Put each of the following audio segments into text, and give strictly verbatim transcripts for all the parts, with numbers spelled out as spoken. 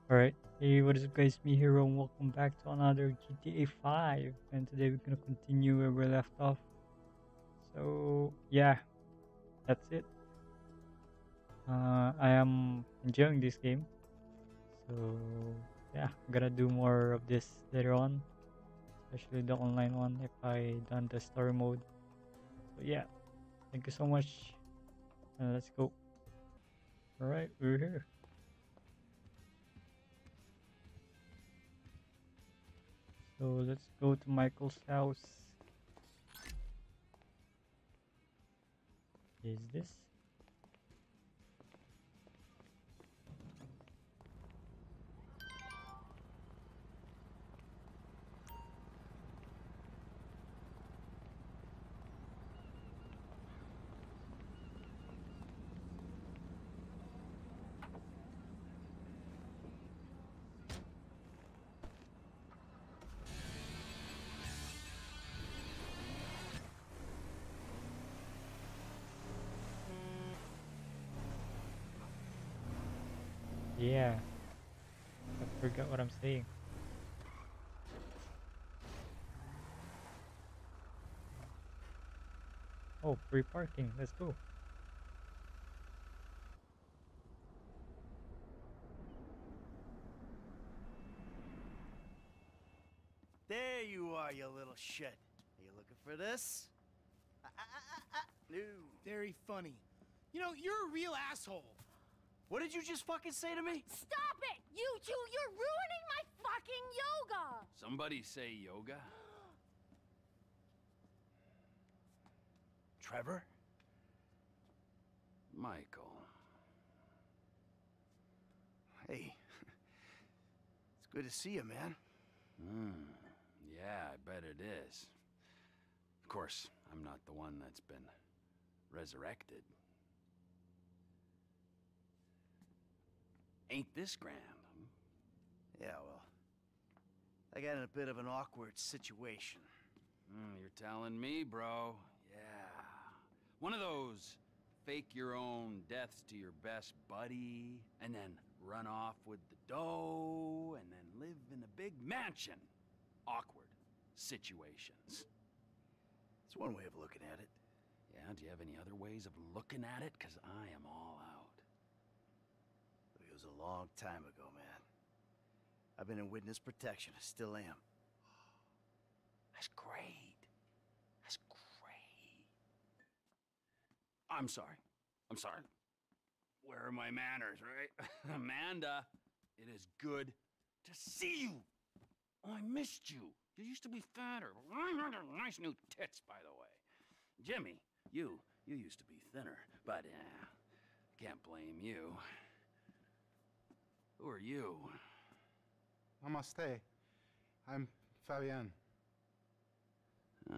Alright, hey, what is up guys, me here and welcome back to another G T A five, and today we're gonna continue where we left off. So yeah, that's it. Uh, I am enjoying this game, so yeah, I'm gonna do more of this later on, especially the online one if I done the story mode. So yeah, thank you so much, and let's go. Alright, we're here. So let's go to Michael's house. Is this? Yeah, I forgot what I'm saying. Oh, free parking. Let's go. There you are, you little shit. Are you looking for this? Ah, ah, ah, ah, ah. No. Very funny. You know, you're a real asshole. What did you just fucking say to me? Stop it! You two, you're ruining my fucking yoga! Somebody say yoga? Trevor? Michael. Hey. It's good to see you, man. Hmm. Yeah, I bet it is. Of course, I'm not the one that's been resurrected. Ain't this grand? Hmm? Yeah, well, I got in a bit of an awkward situation. Hmm, you're telling me, bro. Yeah. One of those fake your own deaths to your best buddy, and then run off with the dough, and then live in a big mansion. Awkward situations. It's one way of looking at it. Yeah, do you have any other ways of looking at it? Because I am all out. It was a long time ago, man. I've been in witness protection. I still am. That's great. That's great. I'm sorry. I'm sorry. Where are my manners, right? Amanda, it is good to see you. Oh, I missed you. You used to be fatter. Nice new tits, by the way. Jimmy, you, you used to be thinner, but uh, can't blame you. Who are you? Namaste. I'm Fabian. Uh,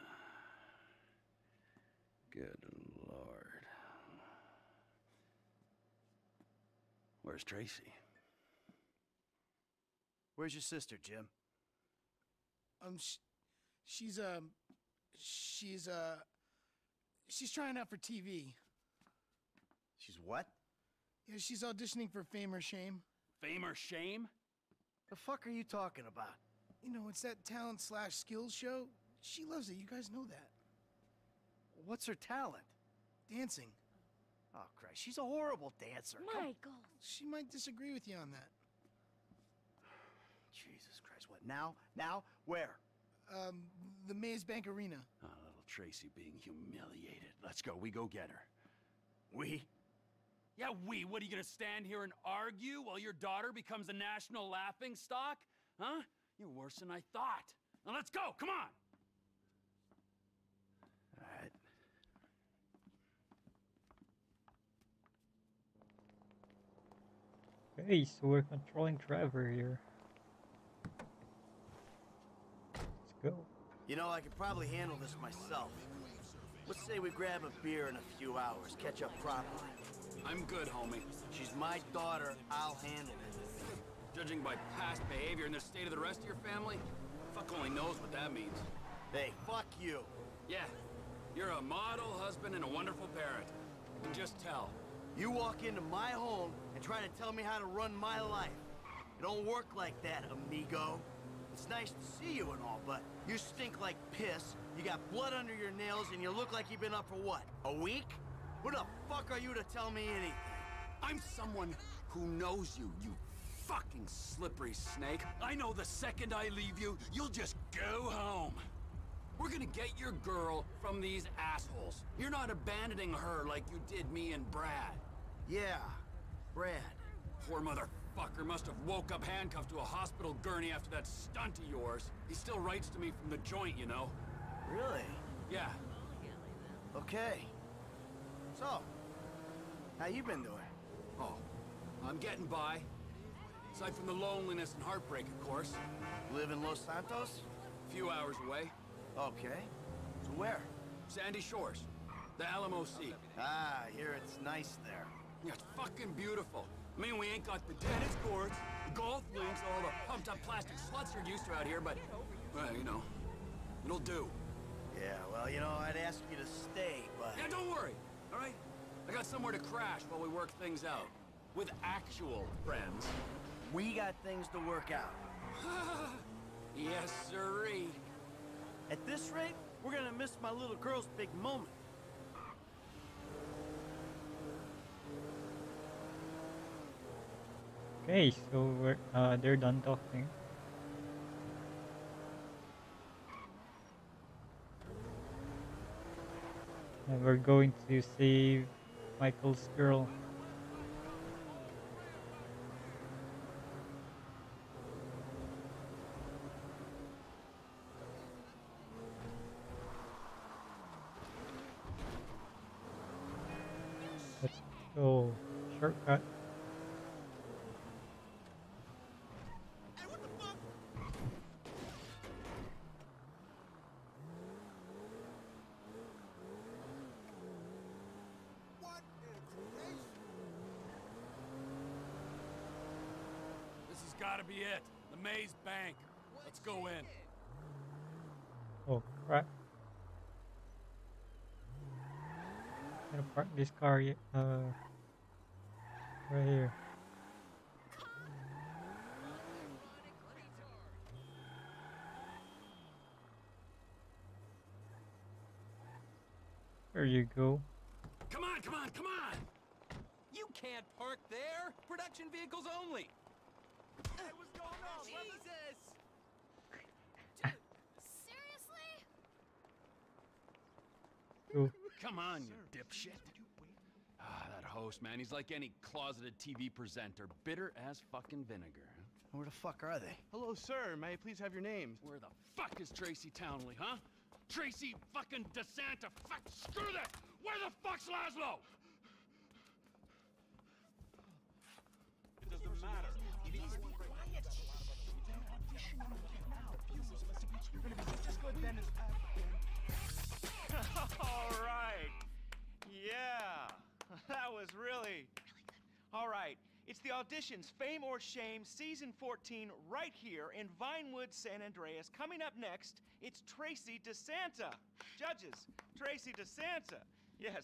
good Lord. Where's Tracy? Where's your sister, Jim? Um, sh she's, um, she's, uh, she's trying out for T V. She's what? Yeah, she's auditioning for Fame or Shame. Fame or shame? The fuck are you talking about? You know, it's that talent slash skills show. She loves it. You guys know that. What's her talent? Dancing. Oh, Christ, she's a horrible dancer. Come- Michael! She might disagree with you on that. Jesus Christ, what, now? Now? Where? Um, the Maze Bank Arena. Oh, little Tracy being humiliated. Let's go. We go get her. We? Yeah, we. What, are you gonna stand here and argue while your daughter becomes a national laughing stock? Huh? You're worse than I thought. Now let's go. Come on. All right. Okay, so we're controlling Trevor here. Let's go. You know, I could probably handle this myself. Let's say we grab a beer in a few hours, catch up properly. I'm good, homie. She's my daughter, I'll handle it. Judging by past behavior and the state of the rest of your family, fuck only knows what that means. Hey, fuck you. Yeah, you're a model husband and a wonderful parent. You can just tell. You walk into my home and try to tell me how to run my life. It don't work like that, amigo. It's nice to see you and all, but you stink like piss, you got blood under your nails, and you look like you've been up for what, a week? Who the fuck are you to tell me anything? I'm someone who knows you, you fucking slippery snake. I know the second I leave you, you'll just go home. We're gonna get your girl from these assholes. You're not abandoning her like you did me and Brad. Yeah, Brad. Poor motherfucker must have woke up handcuffed to a hospital gurney after that stunt of yours. He still writes to me from the joint, you know. Really? Yeah. Okay. So, how you been doing? Oh, I'm getting by. Aside from the loneliness and heartbreak, of course. Live in Los Santos? A few hours away. Okay. So where? Sandy Shores. The Alamo Sea. Ah, I hear it's nice there. Yeah, it's fucking beautiful. I mean, we ain't got the tennis courts, the golf links, all the pumped-up plastic sluts you're used to out here, but, well, you know, it'll do. Yeah, well, you know, I'd ask you to stay, but... Yeah, don't worry, all right? I got somewhere to crash while we work things out. With actual friends. We got things to work out. Yes, sirree. At this rate, we're gonna miss my little girl's big moment. Okay, so we're uh they're done talking. And we're going to save Michael's girl. Let's go. Shortcut. This has got to be it. The Maze Bank. Let's go in. Oh crap. I'm gonna park this car y- uh right here. There you go. Come on, come on, come on! You can't park there! Production vehicles only! Hey, what's going on? Jesus! Dude, seriously? Go. Come on, you dipshit. Ah, that host, man, he's like any closeted T V presenter. Bitter as fucking vinegar. Where the fuck are they? Hello, sir. May I please have your names? Where the fuck is Tracy Townley, huh? Tracy fucking DeSanta. Fuck, screw that! Where the fuck's Laszlo? It doesn't matter. All right. Yeah. That was really... All right. It's the auditions, Fame or Shame, Season fourteen, right here in Vinewood, San Andreas. Coming up next, it's Tracy DeSanta. Judges, Tracy DeSanta. Yes.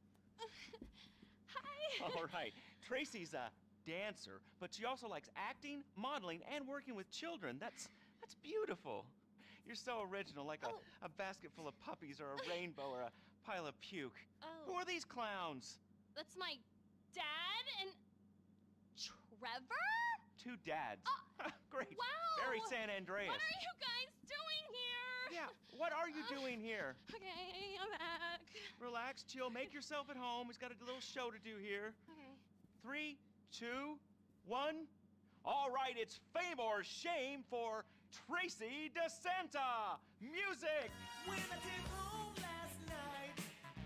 Hi. All right. Tracy's a dancer, but she also likes acting, modeling, and working with children. That's that's beautiful. You're so original, like Oh. a, a basket full of puppies or a rainbow or a pile of puke. Who Oh, are these clowns? that's my dad and Trevor? Two dads. Uh, Great. Wow. Very San Andreas. What are you guys doing here? Yeah, what are you doing here? Okay, I'm back. Relax, chill, make yourself at home. We've got a little show to do here. Okay. Three, two, one. All right, it's Fame or Shame for Tracy DeSanta. Music! When I came home last night,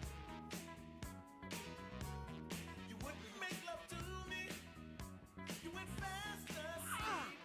you wouldn't make love to me. You went fast asleep.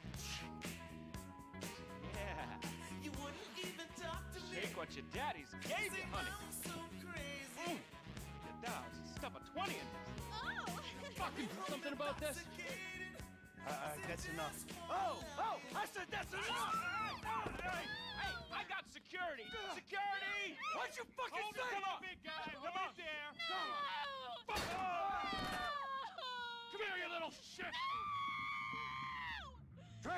Yeah. You wouldn't even talk to me. Take what your daddy's gave you, honey. I'm so crazy. Mm. Your dad's stuff a twenty in this. Oh. Fucking do something about this. Intoxicated. Uh, uh, that's enough. Oh, oh, I said that's enough! Hey, hey, I got security! Security! What'd you fucking Hold it, say? come on, big guy! Come on there! No. Fuck off! Come here, you little shit!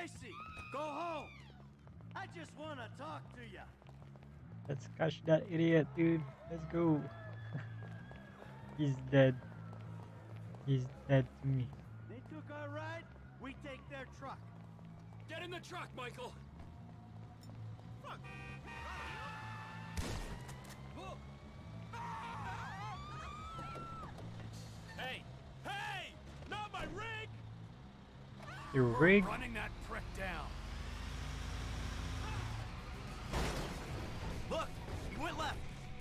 Tracy, go home. I just want to talk to you. Let's catch that idiot, dude. Let's go. He's dead. He's dead to me. They took our ride, we take their truck. Get in the truck, Michael! Fuck. Hey! Hey! Not my rig! Your rig? Running that prick down. Look, he went left.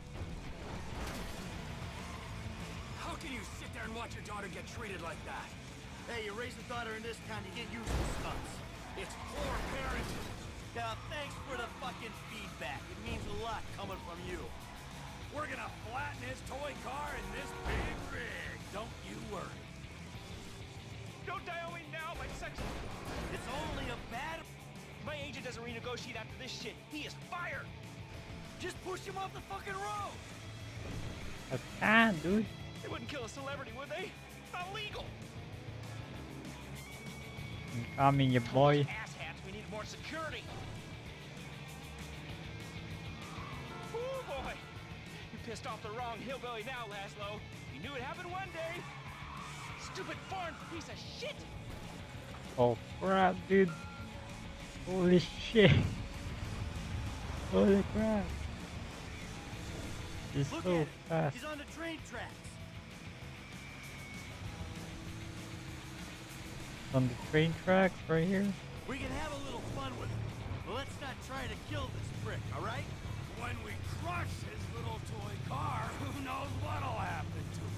How can you sit there and watch your daughter get treated like that? Hey, you raise a daughter in this town, you get used to stunts. It's poor parenting. Now, thanks for the fucking feedback. It means a lot coming from you. We're gonna flatten his toy car in this big rig. Don't you worry. Don't die on me now, my sex. It's only a bad... My agent doesn't renegotiate after this shit. He is fired. Just push him off the fucking road. I can't, dude. They wouldn't kill a celebrity, would they? Not legal. I'm coming, you boy. Asshats, we need more security. Oh boy. You pissed off the wrong hillbilly now, Laszlo. You knew it happened one day. Stupid foreign piece of shit. Oh crap, dude. Holy shit. Holy crap. He's Look so at him. fast. He's on the train tracks. On the train tracks right here. We can have a little fun with him. But let's not try to kill this prick, all right? When we crush his little toy car, who knows what'll happen to him?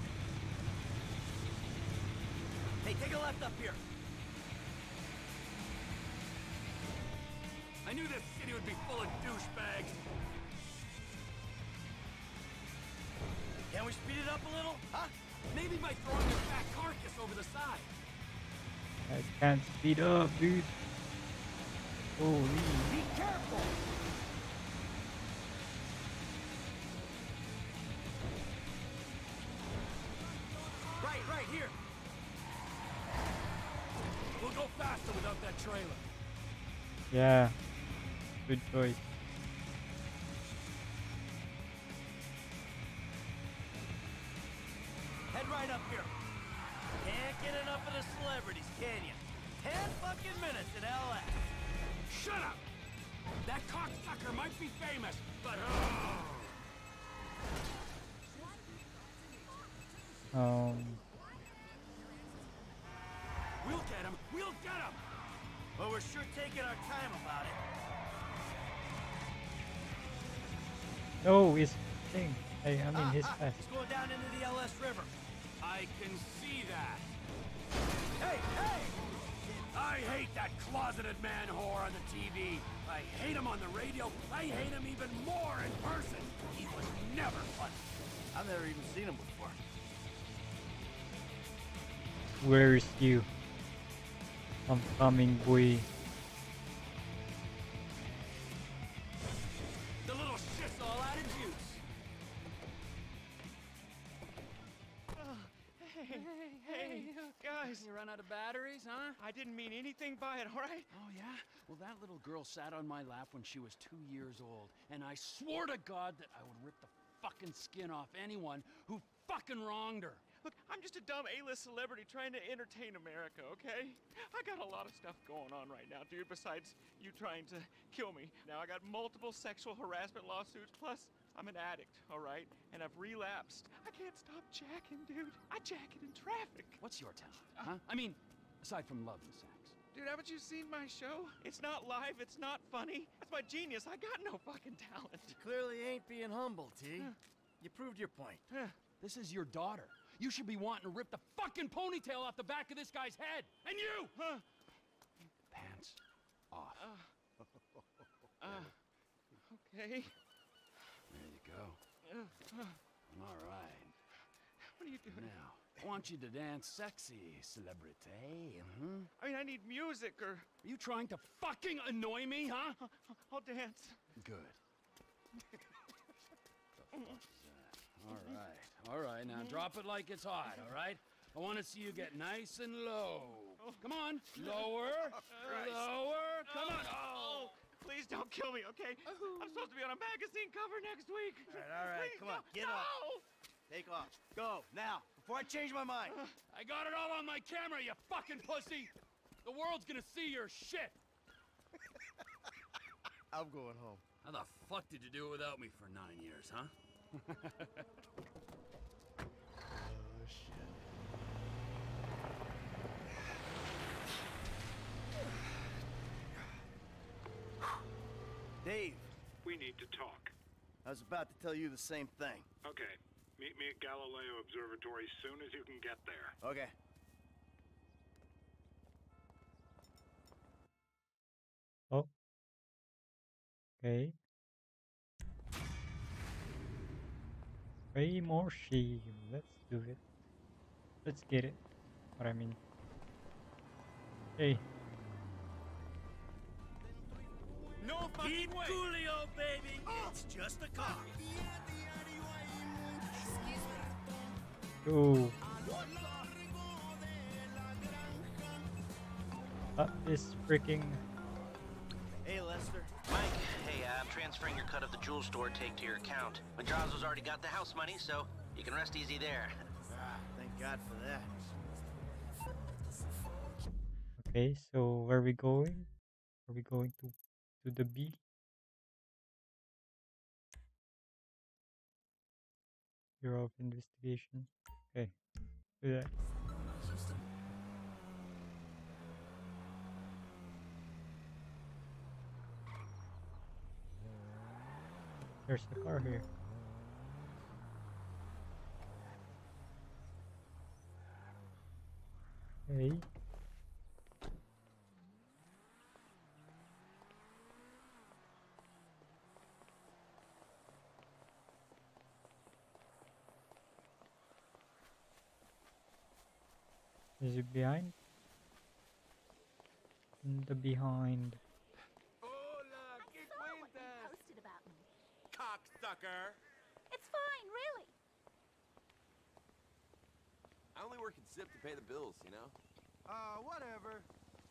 Hey, take a left up here. I knew this city would be full of douchebags. Can we speed it up a little? Huh? Maybe by throwing his fat carcass over the side. I can't speed up, dude. Holy. Be careful! Right, right here. We'll go faster without that trailer. Yeah. Good choice. Head right up here. Can't get enough of the celebrities, can you? Ten fucking minutes in L A. Shut up! That cocksucker might be famous, but... Um. We'll get him! We'll get him! Well, we're sure taking our time about it. No, his thing. Hey, I mean Ah, his ah, fast. He's going down into the L S River. I can see that. Hey, hey! I hate that closeted man whore on the T V. I hate him on the radio. I hate him even more in person. He was never funny. I've never even seen him before. Where is you? I'm coming, boy. The little shit's all out of juice. Hey, hey, guys. You run out of batteries, huh? I didn't mean anything by it, all right? Oh, yeah? Well, that little girl sat on my lap when she was two years old, and I swore to God that I would rip the fucking skin off anyone who fucking wronged her. Look, I'm just a dumb A-list celebrity trying to entertain America, okay? I got a lot of stuff going on right now, dude, besides you trying to kill me. Now, I got multiple sexual harassment lawsuits, plus I'm an addict, all right? And I've relapsed. I can't stop jacking, dude. I jack it in traffic. What's your talent, huh? I mean, aside from love and sex. Dude, haven't you seen my show? It's not live, it's not funny. That's my genius. I got no fucking talent. You clearly ain't being humble, T. You proved your point. This is your daughter. You should be wanting to rip the fucking ponytail off the back of this guy's head. And you! Huh? Pants off. Uh, okay. There you go. Uh, uh, All right. what are you doing? Now, I want you to dance sexy, celebrity. Hmm? I mean, I need music or... Are you trying to fucking annoy me, huh? I'll dance. Good. The fuck is that? All right. All right. Now drop it like it's hot, all right? I want to see you get nice and low. Come on. Lower. Lower. Come on. Oh, please don't kill me, okay? I'm supposed to be on a magazine cover next week. All right, all right, Please come on, don't- get no! up. Take off. Go, now, before I change my mind. I got it all on my camera, you fucking pussy. The world's gonna see your shit. I'm going home. How the fuck did you do it without me for nine years, huh? Oh, shit. Dave, We need to talk. I was about to tell you the same thing. Okay. Meet me at Galileo Observatory soon as you can get there. Okay. Oh. Okay. Way more shame. Let's do it. Let's get it. What I mean. Hey. No fucking way. Coolio, baby. It's just a car. Go. Up this freaking. Hey, Lester. Mike, hey, uh, I'm transferring your cut of the jewel store take to your account. Madrazo's already got the house money, so you can rest easy there. Ah, thank God for that. Okay, so where are we going? Are we going to to the B? Bureau of Investigation. Okay, do that. There's the car here. Hey. Is it behind? In the behind. Hola, I qué saw what you cuentas? posted about me. Cocksucker. It's fine, really. I only work at S I P to pay the bills, you know? Uh, whatever.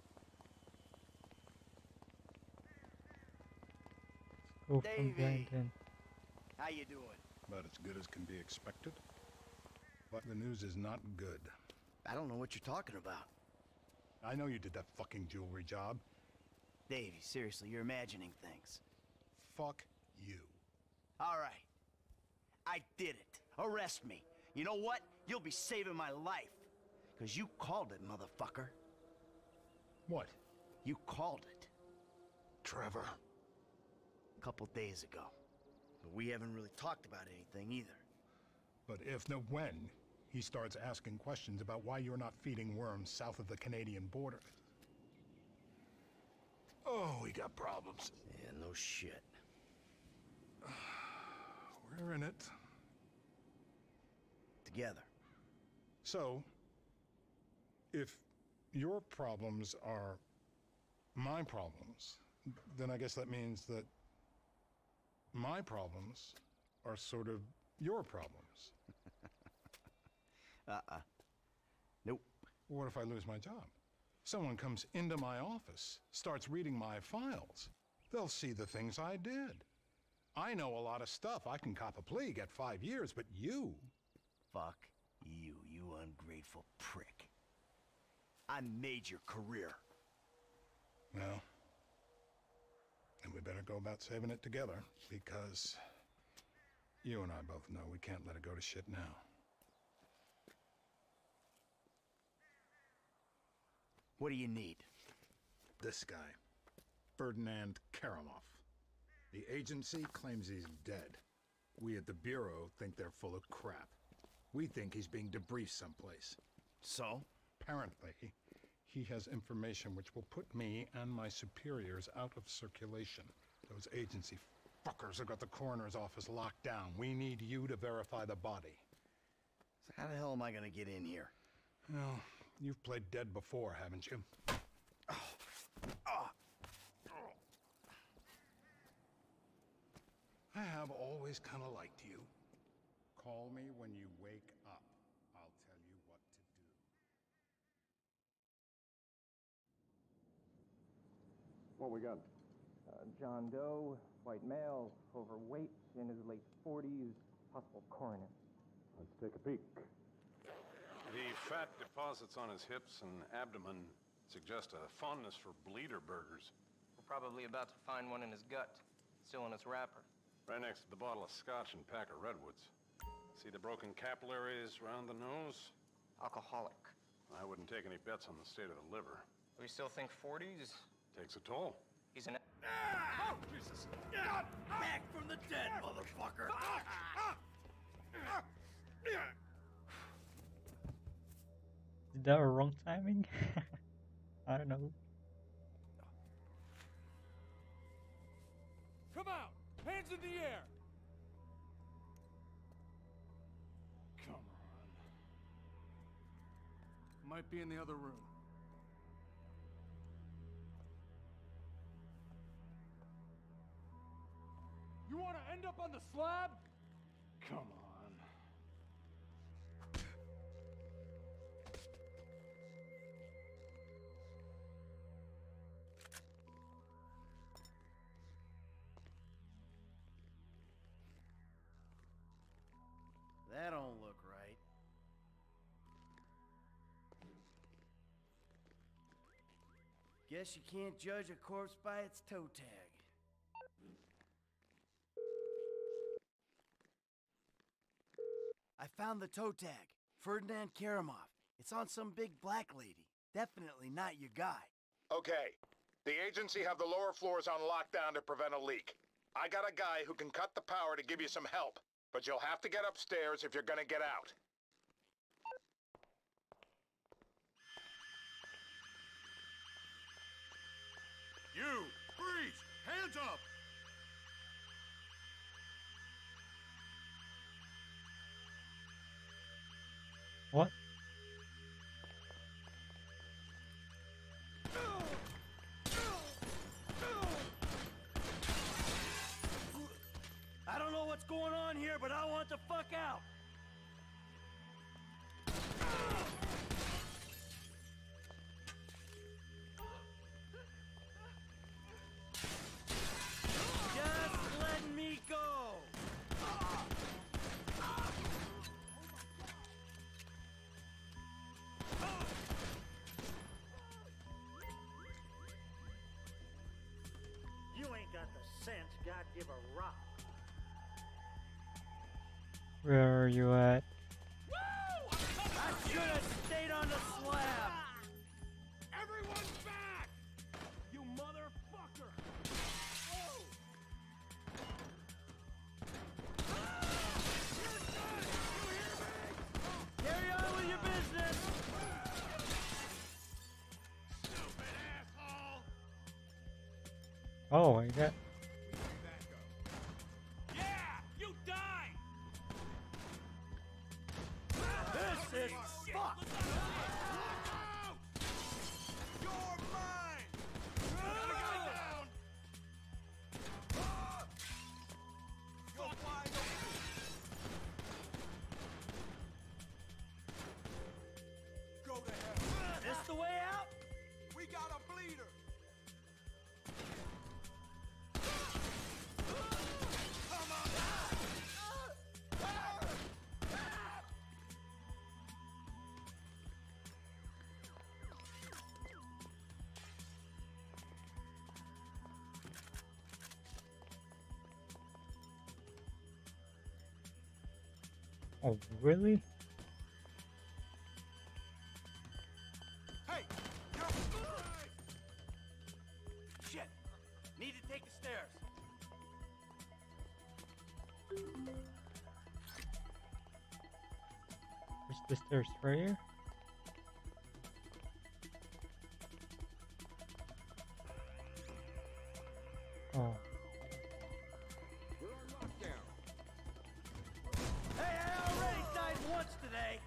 Go from Davey. behind then. How you doing? About as good as can be expected. But the news is not good. I don't know what you're talking about. I know you did that fucking jewelry job. Davey, seriously, you're imagining things. Fuck you. All right. I did it. Arrest me. You know what? You'll be saving my life. Because you called it, motherfucker. What? You called it. Trevor. A couple days ago. But we haven't really talked about anything either. But if, no when, he starts asking questions about why you're not feeding worms south of the Canadian border. Oh, we got problems. Yeah, no shit. We're in it. Together. So, if your problems are my problems, then I guess that means that my problems are sort of your problems. Uh-uh. Nope. What if I lose my job? Someone comes into my office, starts reading my files. They'll see the things I did. I know a lot of stuff. I can cop a plea, get five years, but you... Fuck you, you ungrateful prick. I made your career. Well, then we better go about saving it together, because you and I both know we can't let it go to shit now. What do you need? This guy, Ferdinand Karamov. The agency claims he's dead. We at the Bureau think they're full of crap. We think he's being debriefed someplace. So? Apparently, he has information which will put me and my superiors out of circulation. Those agency fuckers have got the coroner's office locked down. We need you to verify the body. So how the hell am I gonna get in here? Well, you've played dead before, haven't you? I have always kind of liked you. Call me when you wake up. What we got? Uh, John Doe, white male, overweight, in his late forties, possible coroner. Let's take a peek. The fat deposits on his hips and abdomen suggest a fondness for bleeder burgers. We're probably about to find one in his gut, still in its wrapper. Right next to the bottle of scotch and pack of redwoods. See the broken capillaries around the nose? Alcoholic. I wouldn't take any bets on the state of the liver. We still think forties? Takes a toll. He's an... Ah! Oh, Jesus! Ah! Back from the dead, motherfucker! Ah! Ah! Ah! Is that a wrong timing? I don't know. Come out! Hands in the air! Come on. Might be in the other room. You want to end up on the slab? Come on. That don't look right. Guess you can't judge a corpse by its toe tag. I found the toe tag. Ferdinand Karamov. It's on some big black lady. Definitely not your guy. Okay. The agency have the lower floors on lockdown to prevent a leak. I got a guy who can cut the power to give you some help, but you'll have to get upstairs if you're gonna get out. You! Freeze! Hands up! What? I don't know what's going on here, but I want the fuck out! Just let me go! You ain't got the sense God give a rock. Where are you at? I should have stayed on the slab! Everyone's back! You motherfucker! Oh! Carry on with your business! Stupid asshole! Oh, I got. Yeah! You die! This is fucked! You're mine! Gotta go down! You're wide open! Go to hell! This the way out? We got a bleeder! Come on! Oh, really? Hey! You're... Shit! Need to take the stairs. Where's the stairs? Right here? Oh. Hey, I already died once today!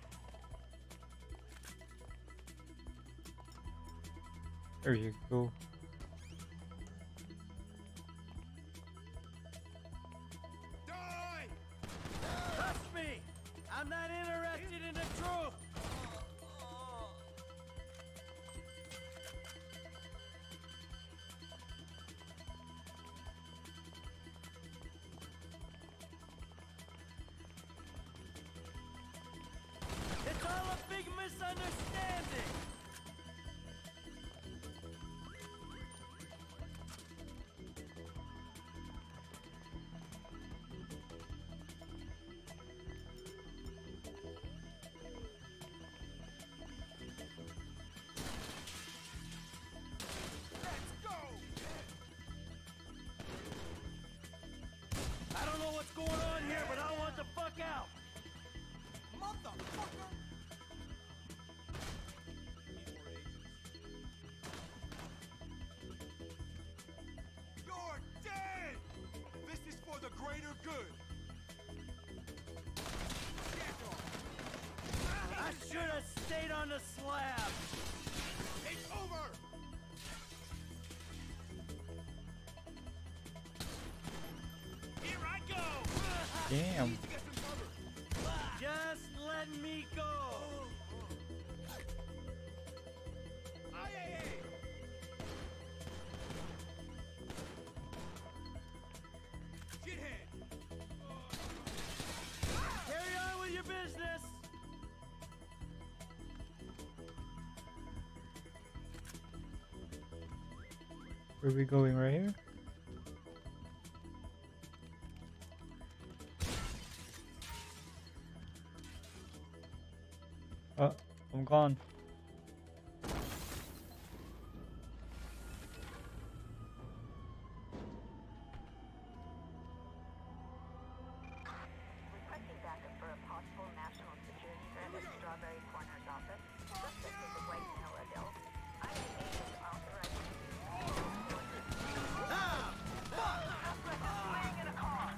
There you go. Die! Trust me! I'm not interested in the truth! greater good. I should have stayed on the slab. It's over. Here I go. Damn. Just let me go. Aye, aye, aye. Shithead. Carry on with your business. Where are we going, right here? Oh, I'm gone. Requesting backup for a possible national security threat at Strawberry Corner's office. Suspect is a white male adult. I A A is authorized to use Ah! Fuck! Swing in a car.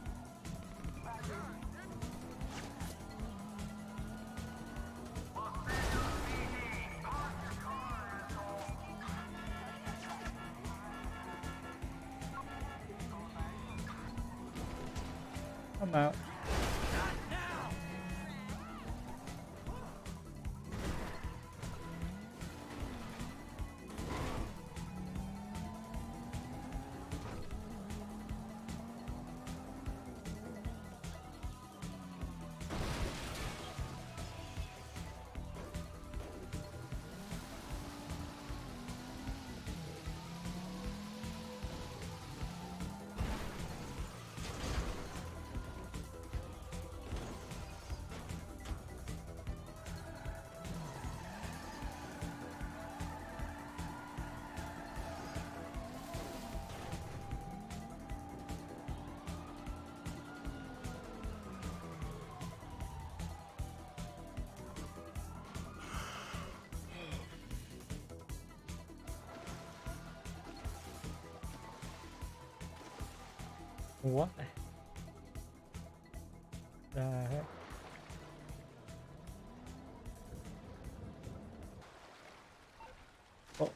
I'm out. What the heck? Oh.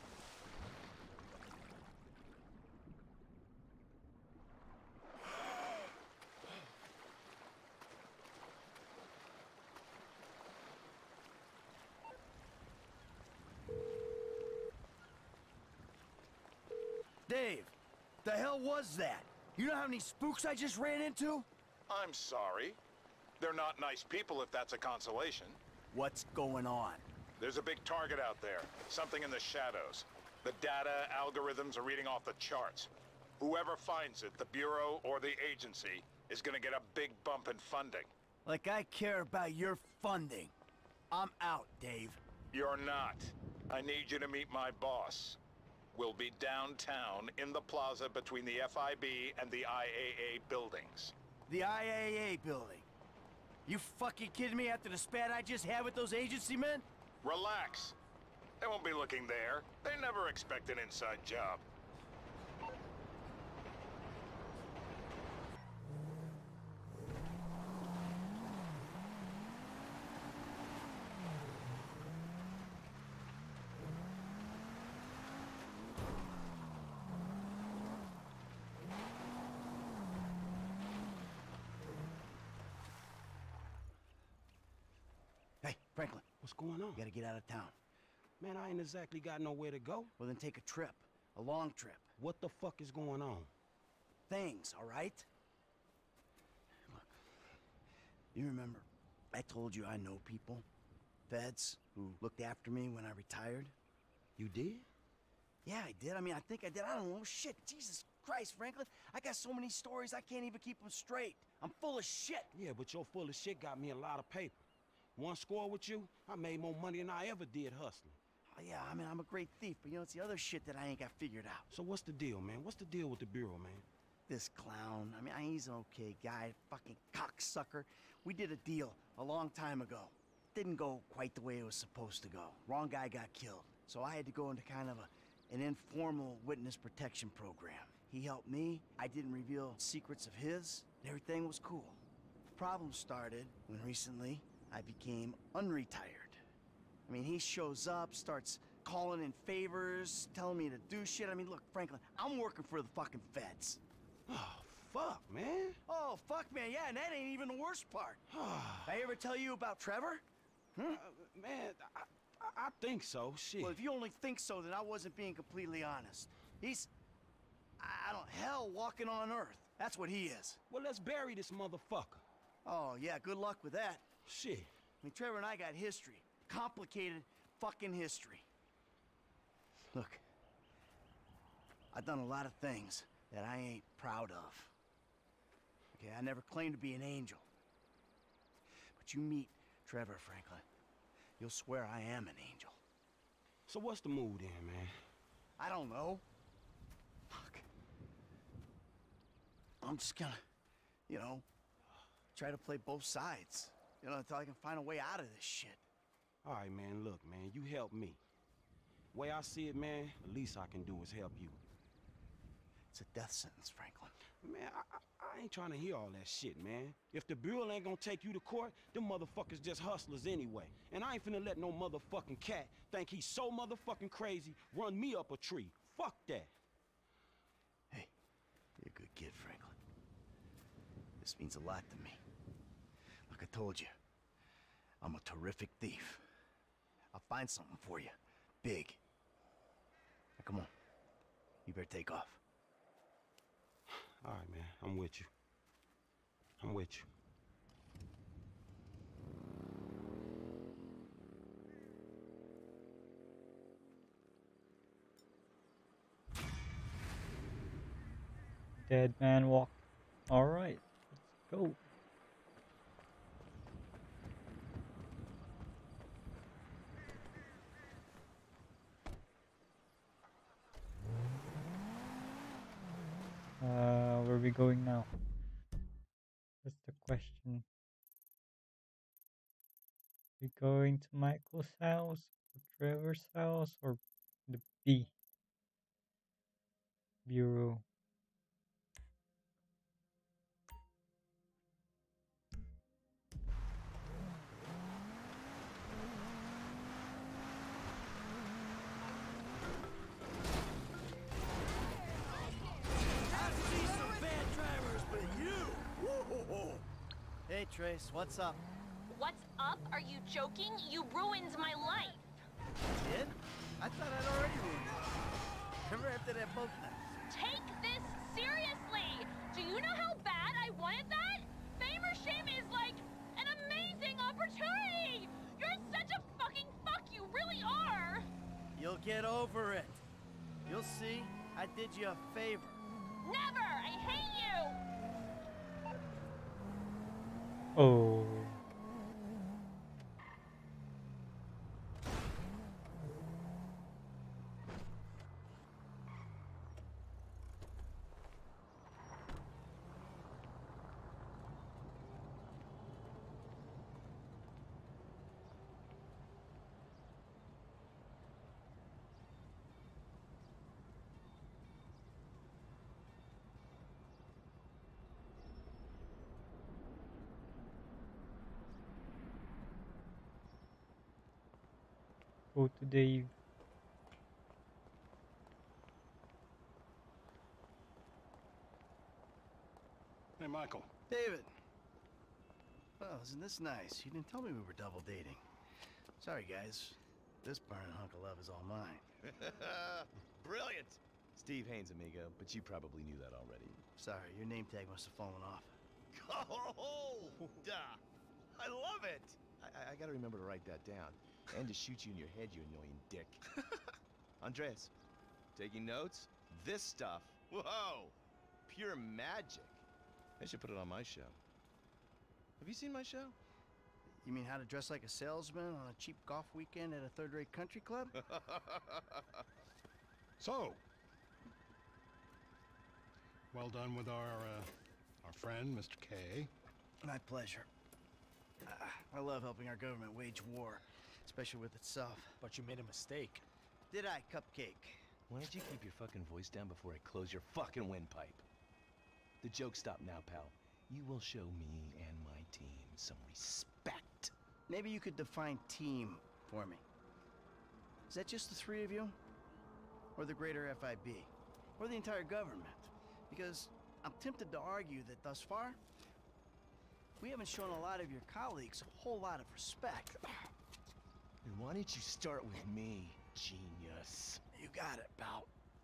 Dave, the hell was that? You know how many spooks I just ran into? I'm sorry. They're not nice people, if that's a consolation. What's going on? There's a big target out there. Something in the shadows. The data algorithms are reading off the charts. Whoever finds it, the Bureau or the agency, is gonna get a big bump in funding. Like I care about your funding. I'm out, Dave. You're not. I need you to meet my boss. We'll be downtown in the plaza between the F I B and the I A A buildings. The I A A building. You fucking kidding me after the spat I just had with those agency men? Relax. They won't be looking there. They never expect an inside job. Hey, Franklin. What's going on? You gotta get out of town. Man, I ain't exactly got nowhere to go. Well, then take a trip. A long trip. What the fuck is going on? Things, all right? Look, you remember I told you I know people? Feds who looked after me when I retired? You did? Yeah, I did. I mean, I think I did. I don't know. Shit, Jesus Christ, Franklin. I got so many stories, I can't even keep them straight. I'm full of shit. Yeah, but your full of shit got me a lot of paper. One score with you, I made more money than I ever did hustling. Oh, yeah, I mean, I'm a great thief, but you know, it's the other shit that I ain't got figured out. So what's the deal, man? What's the deal with the Bureau, man? This clown, I mean, he's an okay guy, fucking cocksucker. We did a deal a long time ago. Didn't go quite the way it was supposed to go. Wrong guy got killed. So I had to go into kind of a, an informal witness protection program. He helped me. I didn't reveal secrets of his. And everything was cool. The problem started when recently I became unretired. I mean, he shows up, starts calling in favors, telling me to do shit. I mean, look, Franklin, I'm working for the fucking feds. Oh, fuck, man. Oh, fuck, man, yeah, and that ain't even the worst part. I ever tell you about Trevor? Hmm? Uh, man, I, I, I think so, shit. Well, if you only think so, then I wasn't being completely honest. He's, I don't, hell walking on Earth. That's what he is. Well, let's bury this motherfucker. Oh, yeah, good luck with that. Shit. I mean, Trevor and I got history. Complicated fucking history. Look, I've done a lot of things that I ain't proud of. Okay, I never claimed to be an angel. But you meet Trevor, Franklin, you'll swear I am an angel. So what's the mood then, man? I don't know. Fuck. I'm just gonna, you know, try to play both sides. You know, until I can find a way out of this shit. All right, man, look, man, you help me. Way I see it, man, the least I can do is help you. It's a death sentence, Franklin. Man, I, I, I ain't trying to hear all that shit, man. If the Bureau ain't gonna take you to court, them motherfuckers just hustlers anyway. And I ain't finna let no motherfucking cat think he's so motherfucking crazy run me up a tree. Fuck that. Hey, you're a good kid, Franklin. This means a lot to me. Like I told you, I'm a terrific thief. I'll find something for you. Big. Now, come on. You better take off. All right, man. I'm with you. I'm with you. Dead man walk. All right, let's go. Uh, where are we going now? That's the question. We going to Michael's house, or Trevor's house, or the B Bureau? Hey, Trace, what's up? What's up? Are you joking? You ruined my life. Did? I thought I'd already ruined it. Remember after that boat night? Take this seriously! Do you know how bad I wanted that? Fame or Shame is like an amazing opportunity! You're such a fucking fuck, you really are! You'll get over it. You'll see, I did you a favor. Never! I hate you! Oh. Go to Dave. Hey, Michael. David. Well, isn't this nice? You didn't tell me we were double dating. Sorry, guys. This burning hunk of love is all mine. Brilliant! Steve Haynes, amigo, but you probably knew that already. Sorry, your name tag must have fallen off. Oh, duh. I love it! I, I gotta remember to write that down. And to shoot you in your head, you annoying dick. Andreas, taking notes? This stuff, whoa! Pure magic. I should put it on my show. Have you seen my show? You mean how to dress like a salesman on a cheap golf weekend at a third-rate country club? So, well done with our uh, our friend, Mister K. My pleasure. Uh, I love helping our government wage war, especially with itself. But you made a mistake. Did I, Cupcake? Why don't you keep your fucking voice down before I close your fucking windpipe? The joke stop now, pal. You will show me and my team some respect. Maybe you could define team for me. Is that just the three of you? Or the greater F I B? Or the entire government? Because I'm tempted to argue that thus far, we haven't shown a lot of your colleagues a whole lot of respect. Then why don't you start with me, genius? You got it, pal.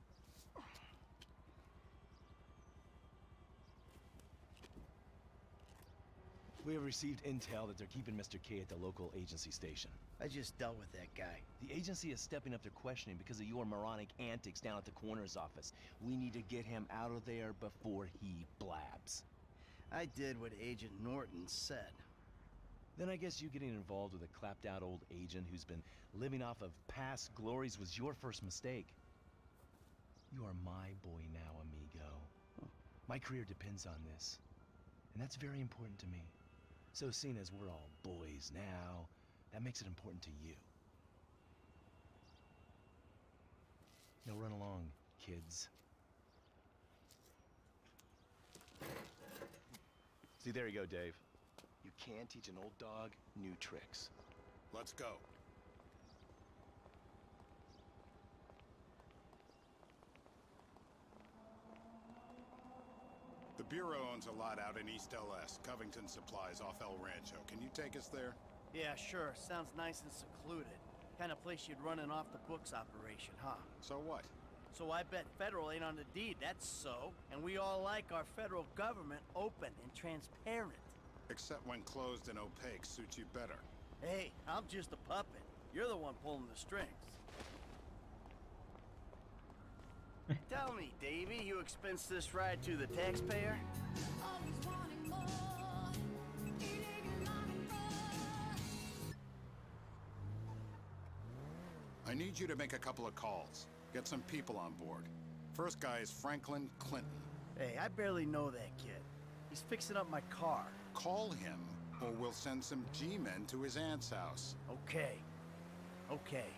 We have received intel that they're keeping Mister K at the local agency station. I just dealt with that guy. The agency is stepping up their questioning because of your moronic antics down at the coroner's office. We need to get him out of there before he blabs. I did what Agent Norton said. Then I guess you getting involved with a clapped-out old agent who's been living off of past glories was your first mistake. You are my boy now, amigo. My career depends on this, and that's very important to me. So seeing as we're all boys now, that makes it important to you. Now run along, kids. See, there you go, Dave. You can teach an old dog new tricks. Let's go. The Bureau owns a lot out in East L S, Covington Supplies off El Rancho. Can you take us there? Yeah, sure. Sounds nice and secluded. Kind of place you'd run an off-the-books operation, huh? So what? So I bet federal ain't on the deed, that's so. And we all like our federal government open and transparent. Except when closed and opaque suits you better. Hey, I'm just a puppet. You're the one pulling the strings. Tell me, Davey, you expense this ride to the taxpayer? I need you to make a couple of calls. Get some people on board. First guy is Franklin Clinton. Hey, I barely know that kid. He's fixing up my car. Call him, or we'll send some G-men to his aunt's house. Okay. Okay.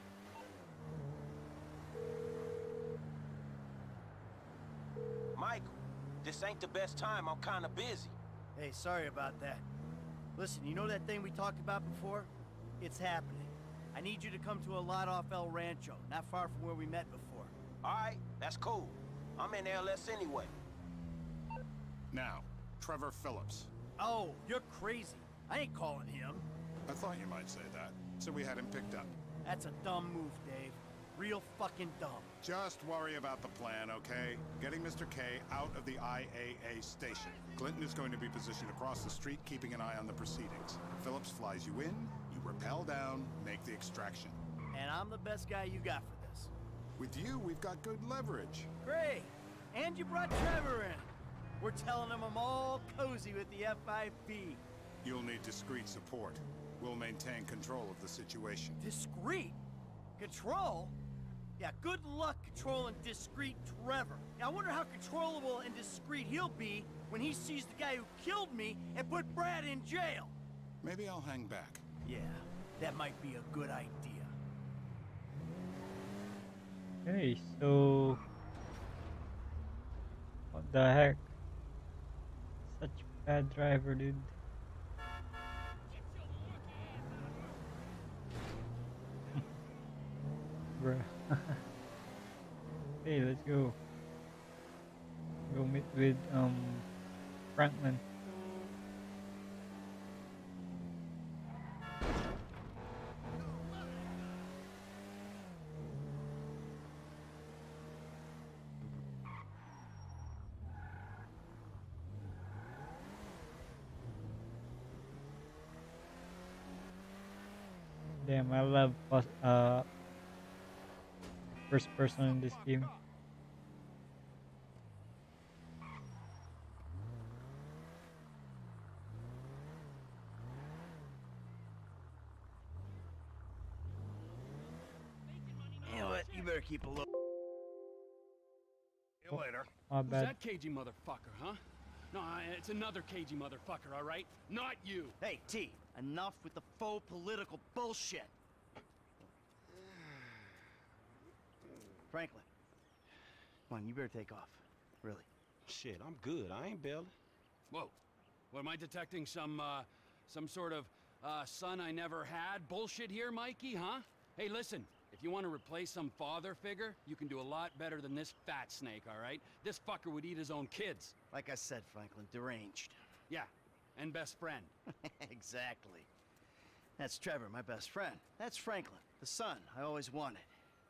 Michael, this ain't the best time. I'm kinda busy. Hey, sorry about that. Listen, you know that thing we talked about before? It's happening. I need you to come to a lot off El Rancho, not far from where we met before. Alright, that's cool. I'm in L S anyway. Now, Trevor Phillips. Oh, you're crazy. I ain't calling him. I thought you might say that, so we had him picked up. That's a dumb move, Dave. Real fucking dumb. Just worry about the plan, okay? Getting Mister K out of the I A A station. Clinton is going to be positioned across the street, keeping an eye on the proceedings. Phillips flies you in, you rappel down, make the extraction. And I'm the best guy you got for this. With you, we've got good leverage. Great. And you brought Trevor in. We're telling him I'm all cozy with the F I B. You'll need discreet support. We'll maintain control of the situation. Discreet? Control? Yeah, good luck controlling discreet Trevor. Now, I wonder how controllable and discreet he'll be when he sees the guy who killed me and put Brad in jail. Maybe I'll hang back. Yeah, that might be a good idea. Okay, so what the heck? Such a bad driver, dude. Bruh. Hey, let's go. Go meet with um Franklin. Damn, I love uh first person in this game. You know what? You better keep a look. See you later. My Who's bad. that cagey motherfucker, huh? No, I- it's another cagey motherfucker, all right? Not you. Hey, T, enough with the faux political bullshit. Franklin, Come on, you better take off. Really. Shit, I'm good. I ain't bailing. Whoa. What, am I detecting some, uh, some sort of, uh, son I never had bullshit here, Mikey, huh? Hey, listen, if you want to replace some father figure, you can do a lot better than this fat snake, all right? This fucker would eat his own kids. Like I said, Franklin, deranged. Yeah, and best friend. Exactly. That's Trevor, my best friend. That's Franklin, the son I always wanted.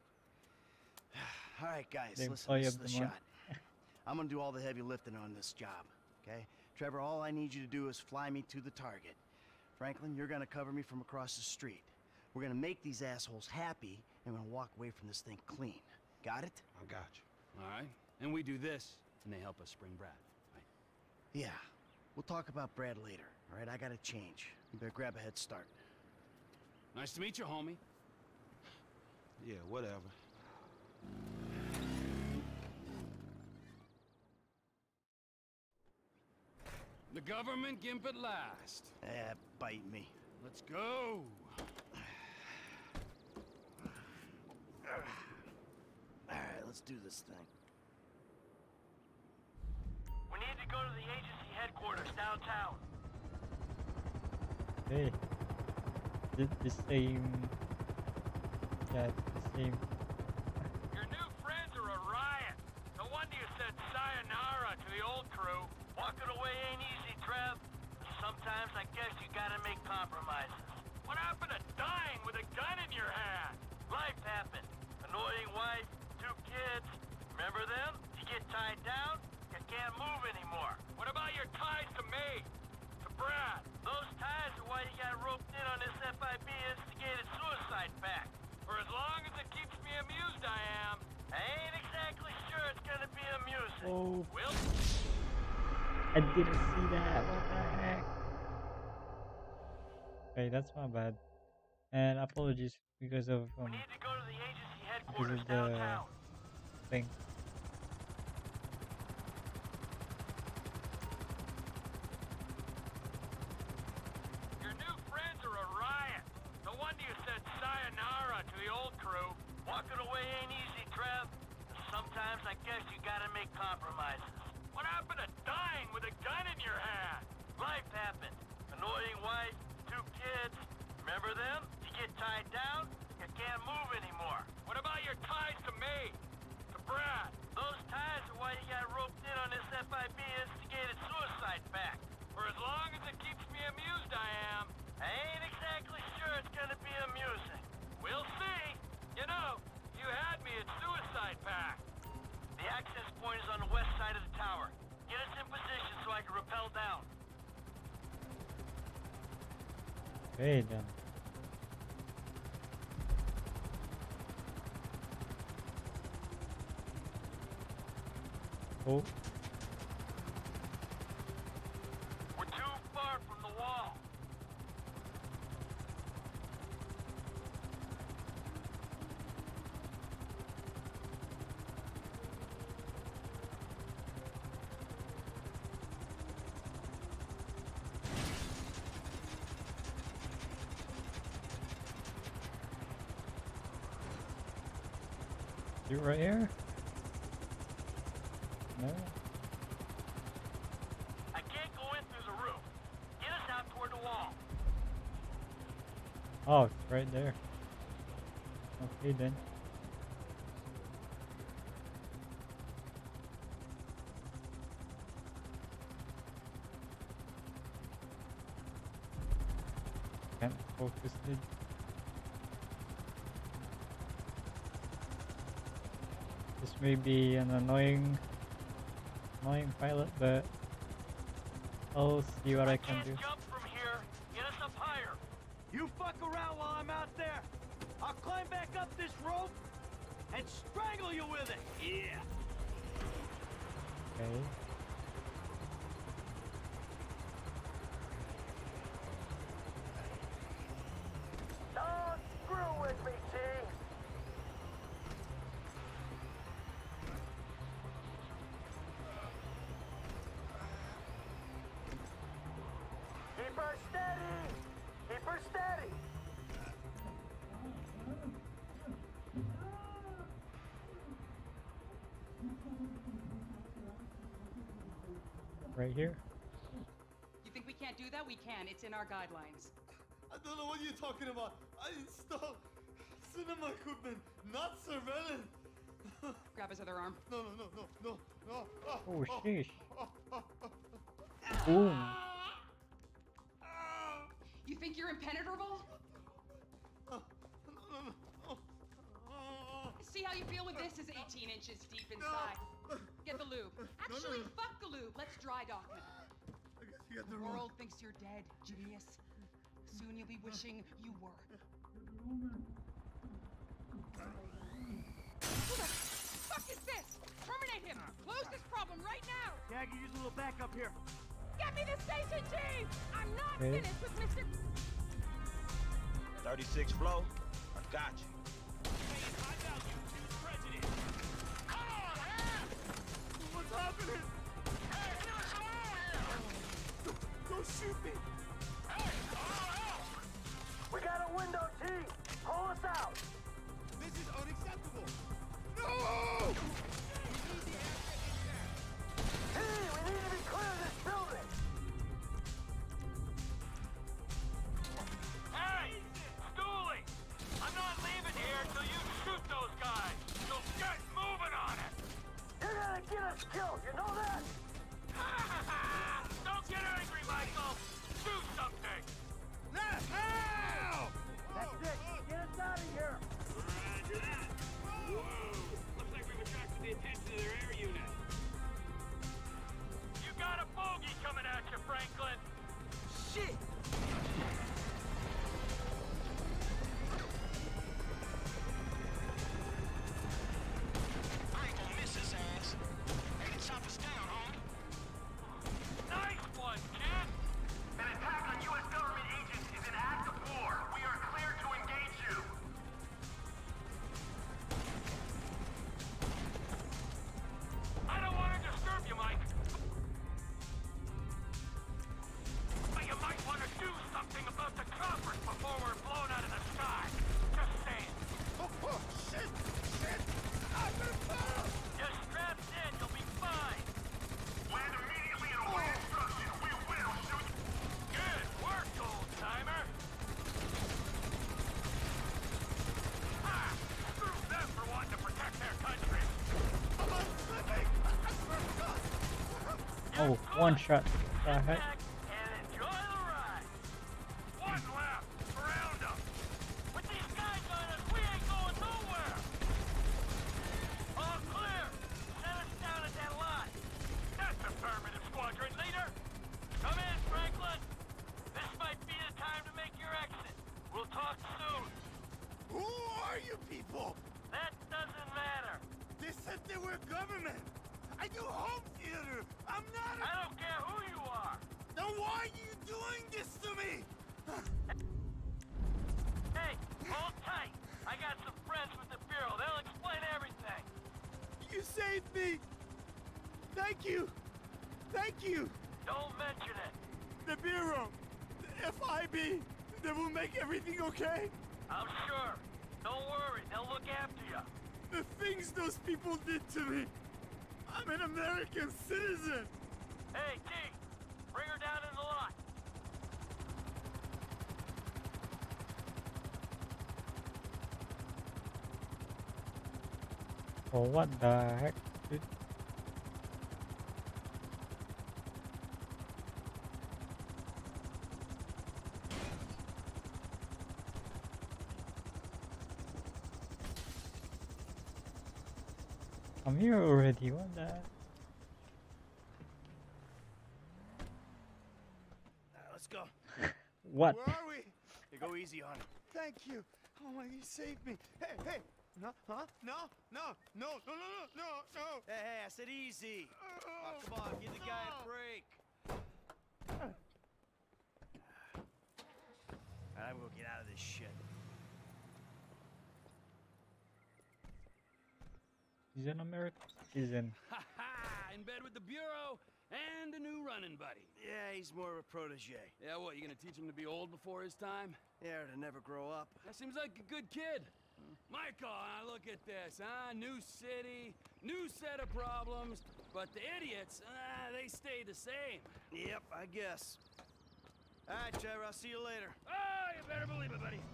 All right, guys, The listen, employee this is of the the month. shot. I'm gonna do all the heavy lifting on this job, okay? Trevor, all I need you to do is fly me to the target. Franklin, you're gonna cover me from across the street. We're gonna make these assholes happy, and we're gonna walk away from this thing clean. Got it? I got you. All right, and we do this, and they help us spring Brad, right? Yeah. We'll talk about Brad later, all right? I gotta change. You better grab a head start. Nice to meet you, homie. Yeah, whatever. The government gimp at last. Eh, bite me. Let's go. All right, let's do this thing. We need to go to the agency headquarters downtown. Hey. The, the same. Yeah, the same. Your new friends are a riot. No wonder you said sayonara to the old crew. Walking away ain't easy, Trev. Sometimes I guess you gotta make compromises. What happened to dying with a gun in your hand? Life happened. Annoying wife, two kids. Remember them? You get tied down, you can't move anymore. What about your ties to me? To Brad? Those ties are why you got roped in on this F I B instigated suicide pact. For as long as it keeps me amused, I am. I ain't exactly sure it's gonna be amusing. Oh. Will? I didn't see that. What the heck? Okay, that's my bad. And apologies because of um, We need to go to the agency because headquarters of the downtown. thing. Your new friends are a riot. No wonder you said sayonara to the old crew. Walking away ain't easy, Trev. Sometimes I guess you gotta make compromises. What happened to dying with a gun in your hand? Life happened. Annoying wife, two kids. Remember them? You get tied down, you can't move anymore. What about your ties to me? To Brad? Those ties are why you got roped in on this F I B instigated suicide pact. For as long as it keeps me amused, I am. I ain't exactly sure it's gonna be amusing. We'll see. You know, you had me at suicide pact. The access point is on the west side of the tower. Get us in position so I can rappel down. Okay then. Oh. We're too far from the wall. You right here? No. I can't go in through the roof. Get us out toward the wall. Oh, it's right there. Okay then. Can't focus it. This may be an annoying, annoying pilot, but I'll see what I can do. Jump from here. Get us up higher. You fuck around while I'm out there. I'll climb back up this rope and strangle you with it. Yeah. Okay. Don't screw with me, T. Keep her steady! Keep her steady! Right here. You think we can't do that? We can. It's in our guidelines. I don't know what you're talking about. I installed cinema equipment, not surveillance. Grab his other arm. No, no, no, no, no, no. Oh, Oh, oh, sheesh. oh, oh, oh. Boom. You think you're impenetrable? See how you feel with this is eighteen inches deep inside. Get the lube. Actually, fuck the lube. Let's dry dock him. You got The the wrong. world thinks you're dead, genius. Soon you'll be wishing you were. Who the fuck is this? Terminate him! Close this problem right now! Yeah, I can use a little backup here. Get me the station chief! I'm not Okay. finished with Mister thirty-six flow? I got you. What's happening? Hey, don't, don't shoot me! We got a window, T. Pull us out. This is unacceptable! No! T, we need to be clear of this building. Hey, Stooley! I'm not leaving here until you shoot those guys. So get moving on it. You're gonna get us killed. You know that? Don't get angry, Michael. Do something. Now! That's it. Get us out of here. Roger that. Looks like we've attracted the attention of their air unit. You got a bogey coming at you, Franklin. Shit! I ain't gonna miss his ass. Hey, the chopper's down, homie. Nice one, kid. An attack on U S government agents is an act of war. We are clear to engage you. I don't want to disturb you, Mike. But you might want to do something about the choppers before we're blown out of the sky. Just saying. Oh, oh, shit! Shit! I'm gonna fall! Just strapped in, you'll be fine. Land immediately and await instructions. We will shoot. Good work, old timer. Ha! Screw them for wanting to protect their country. I'm slipping! I swear to God! Oh, one shot. The heck? And enjoy the ride. One left. Round 'em. With these guys on us, we ain't going nowhere. All clear. Set us down at that lot. That's affirmative, squadron leader. Come in, Franklin. This might be the time to make your exit. We'll talk soon. Who are you people? That doesn't matter. They said they were government. I do home theater. I'm not a... I don't care who you are. Then why are you doing this to me? Hey, hold tight. I got some friends with the Bureau. They'll explain everything. You saved me. Thank you. Thank you. Don't mention it. The Bureau. The F I B. They will make everything okay? I'm sure. Don't worry. They'll look after you. The things those people did to me. I'm an American citizen. Hey, T. Bring her down in the lot. Oh, what the heck, dude? I'm here already, what the heck? Let's go. What? Where are we? Hey, go easy on him. Thank you. Oh my, you saved me. Hey, hey. No, huh? No, no, no, no, no, no, no, no. Hey, hey, I said easy. Oh, come on, give the guy a break. I'm gonna get out of this shit. He's an American citizen. Ha ha! In bed with the Bureau and a new running buddy. Yeah, he's more of a protege. Yeah, what, you gonna teach him to be old before his time? Yeah, to never grow up. That seems like a good kid. Michael, uh, look at this, huh? New city, New set of problems, but the idiots, uh, they stay the same. Yep, I guess. All right, Trevor, I'll see you later. Oh, you better believe it, buddy.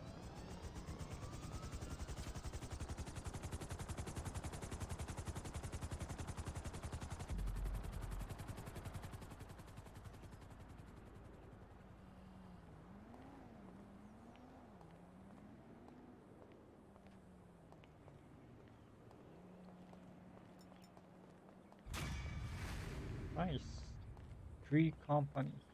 Nice. Tree Company.